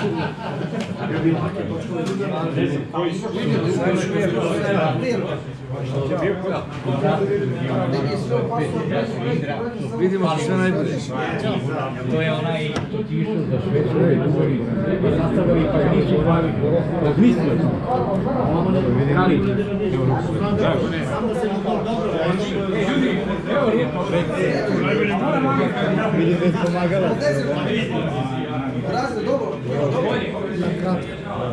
Vidimo se sve najbolje. To je onaj što ti išao za sve svoje govori, sastavili pa nisu razmislili. Kali. Vidim da je pomagala. Razne, dobro. Na kratko.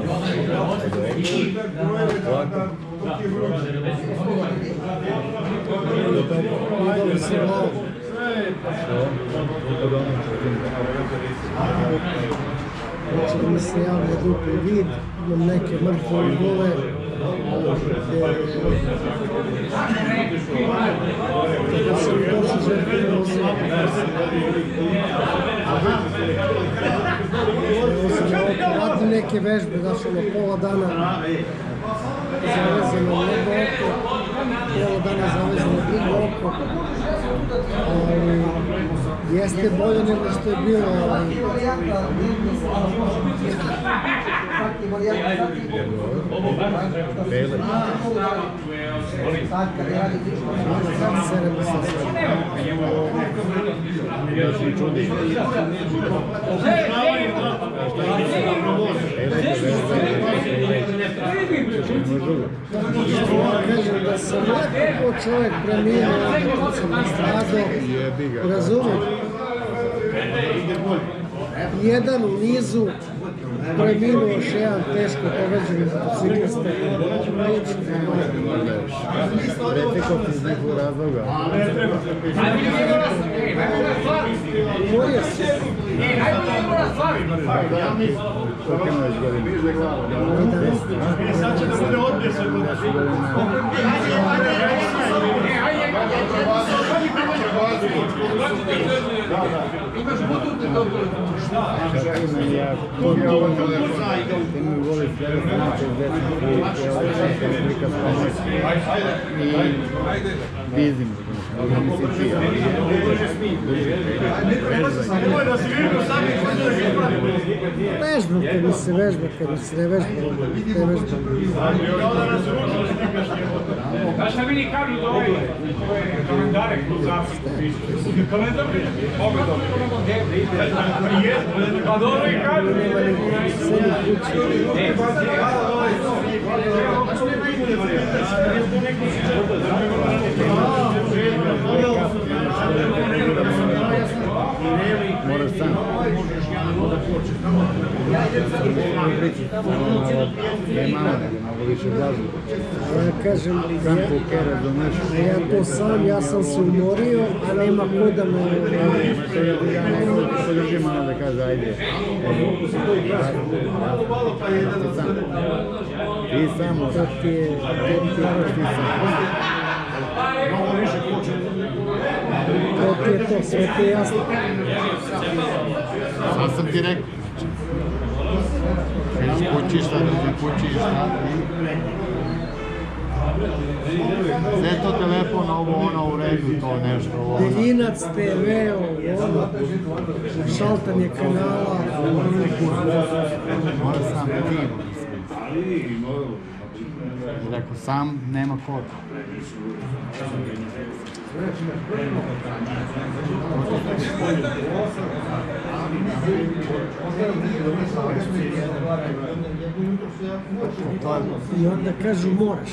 Dobro se malo. Znači da mi se javlja dupli vid, imam neke mrtve gole. Kada sam došao želiti nosio. Radim neke vežbe, znaš ono pola dana zavezano jedno oko, pola dana zavezano drugo oko. Ali jeste bolje nego što je bilo, ali... Bele. Ja se čudi. Kažem da sam nekako čovjek preminuo kad sam nastradao, razumijem. Jedan u nizu, preminuo još jedan teško povređeni motociklista. Pretekao ti iz nekog razloga. Moje se. Koliko imaš godina? Sad će da bude odbjesan. Imaš butute dobro. Šta? Ti mi voliš gledati nače i bizim. Vežbam kad mi se vežba, kad mi se ne vežba, te vežbam. Znaš šta meni kažu da ovaj kalendare kroz Afriku pišu? Kalendar obe dobro. Pa dobro i kažu. Nema ni sedi kući. Moraš sam. Ne malo, malo više glazu. Ja kažem, ja to sam, ja sam se umorio, a nema ko da me... Podrži malo da kaže, ajde. Ti samo. To ti je... To ti je to, sve ti je jasno. Sad sam ti rekao. Kad kući šta, da ti kući šta. Sve to telefon, ovo, ono, u redu, to nešto, ovo. Deljinac, TV, ono, šaltanje kanala. Mora sam tim. Rekao, sam nema kod. I onda kažu moraš.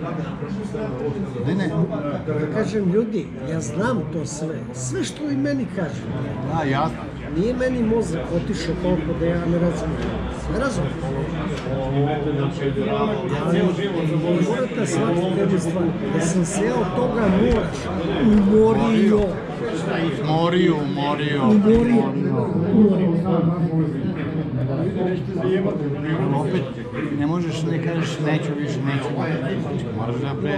Ne. Da kažem ljudi, ja znam to sve. Sve što i meni kažu. Da, jasno. Nije meni mozak otišao toliko da ja ne razumijem. Sve razumijem. Ali morate shvatiti jednu stvar. Da sam se ja od toga moraš umorio. Umorio. Opet ne možeš ne kažeš neću više, moraš da pre...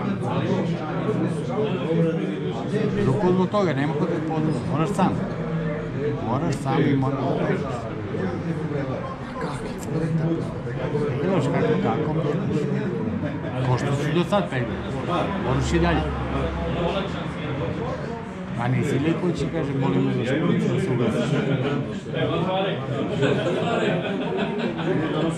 Drugo zbog toga, nema kod da podnosi, moraš sam i moraš da pređeš. Gledaš kako, ko što si do sad pegli, moraš i dalje. A nisi li kući, kaže, boli me da se ugasiš.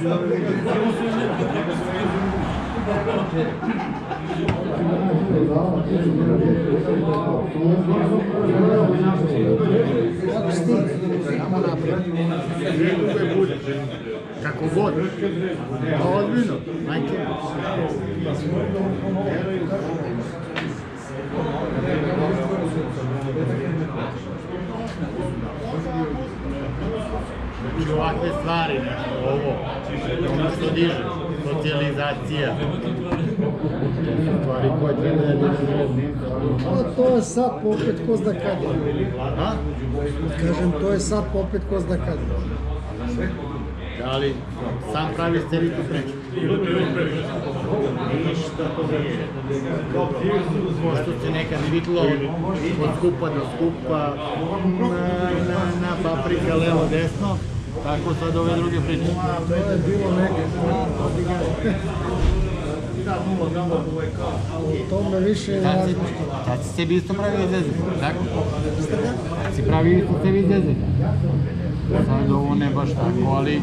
Kako si ti? Samo naprijed. Uvijek bude. Kako god. A ozbiljno, majke. Znači ovakve stvari, ovo, ono što diže, socijalizacija, to su stvari koje treba da diže. A to je sad popet ko zna kad. A? Kažem, to je sad popet ko zna kad. Ali sam pravi steritu priču. Pošto se nekad viklo od skupa do skupa, na paprika, levo, desno, tako sad ove druge priče. To je bilo nekako. O tome više ne razmišljam. Sad si sebi isto pravi izvezet, tako? Sad si pravi isto sebi izvezet. Sad ovo ne baš tako, ali...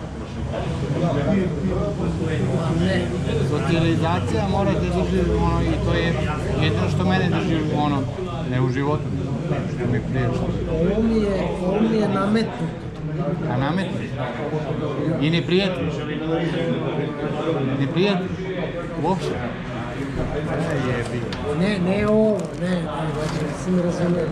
Socijalizacija morate držati, i to je jedino što mene drži, ne u životu, što mi priječe. Ovo mi je nametnuto. A nametnuto? I ne prijeti? Ne prijeti? Uopšte? Ne ovo, ne, znači si mi razumio.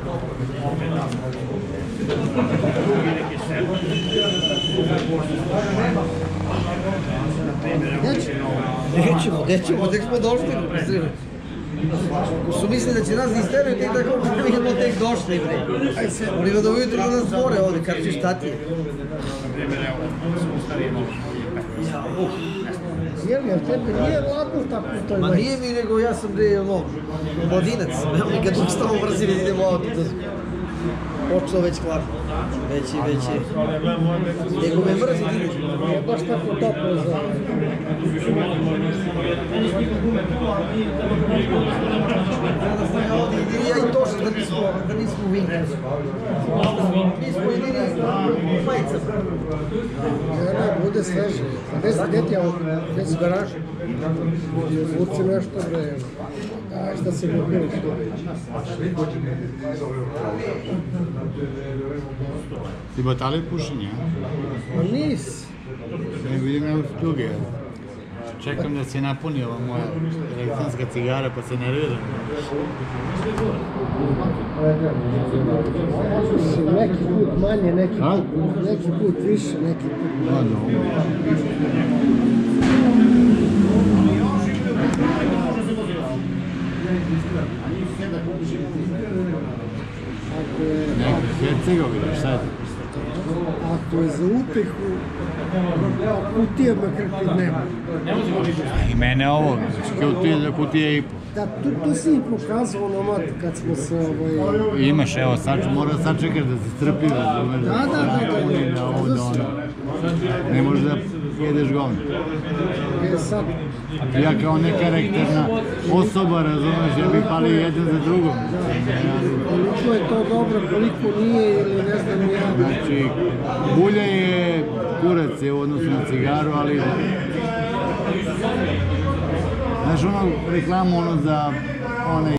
Nećemo, tek smo došli. Ako su mislili da će nas isteraju, tek tako idemo tek došli, bre. Oni da ujutru da nas zbore ovdje, kako ćeš tati. Jel tebi nije ladno tako u toj Ma majici? nije mi, nego ja sam bre, mladinac. Mi kad ustamo brzi idemo ovdje. Počelo već hladno. Već je. Nego me mrzi ti. Nije baš tako toplo za... Kada sam ja ovdje i ja i to što da nismo u Vinku. Mi smo i u majicama. Ne, bude sveže. Gdje ti je ovo? Gdje si garaž? Uci nešto bre. Daj, šta se gubili? Ti batali pušenje, a? Ma nisi. Ne vidim evo tuge. Čekam da se napuni ova moja elektronska cigara pa se nerviram. Neki put manje, neki put više, neki put manje. Neki Hercegovina, šta je? Ako je za utehu, kutija makar nema. I mene ovo, kutije i po. Da, tu si i pokazao onomat kad smo se Imaš, evo, mora sačekati da se strpi, razumeš? Da. Ne možeš da jedeš govno. Sad, Ja kao nekarakterna osoba, razumeš, ja bih pali jedan za drugom. koliko je to dobro, koliko nije ili ne znam ja. Znači, bulja je kurac je u odnosu na cigaru, ali... Znaš, reklamu za